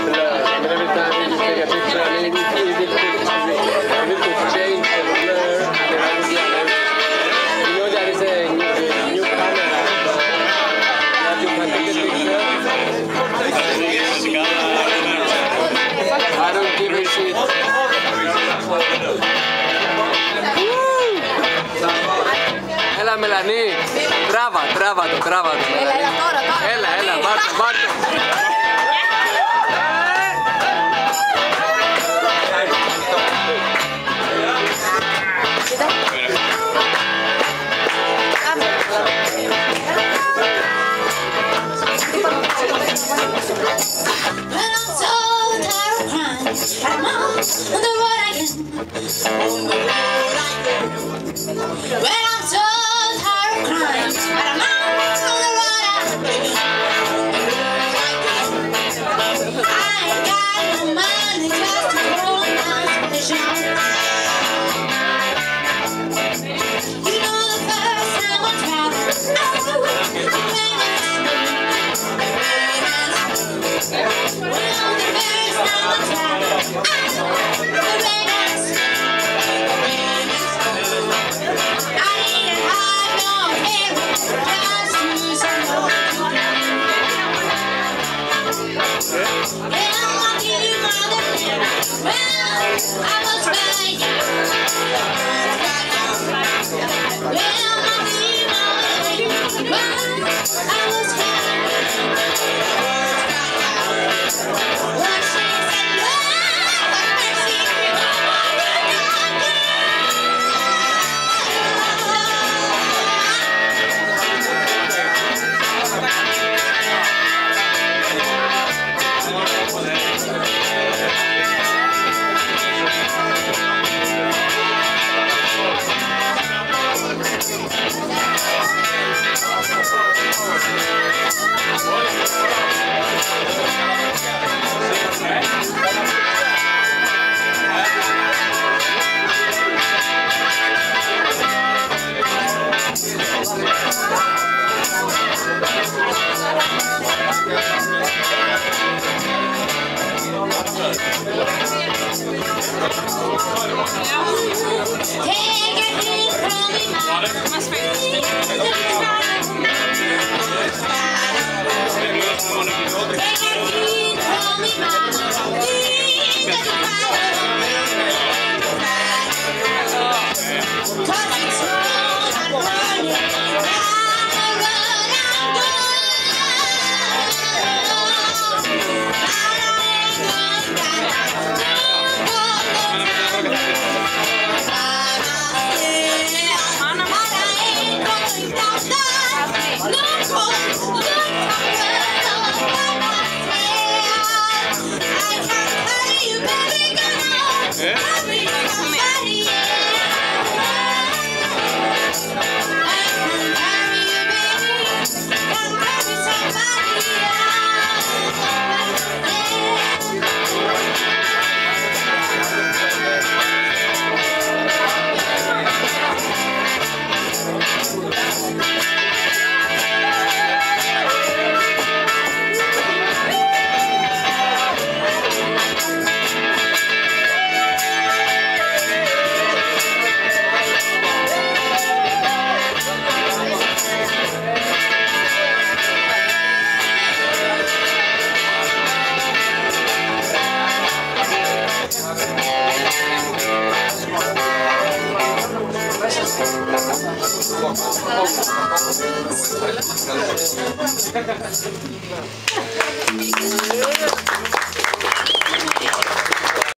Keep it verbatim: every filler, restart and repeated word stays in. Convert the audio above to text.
Έλα Μελανή, τράβα, τράβα το, τράβα το. Έλα, έλα, τώρα, τώρα. Έλα, έλα, βάρ' το, βάρ' το. When I'm so tired of crying, and I'm out on the road I ain't got no money just to roll my station. You know the first time I traveled, oh, well, the first time I traveled, oh, Oh,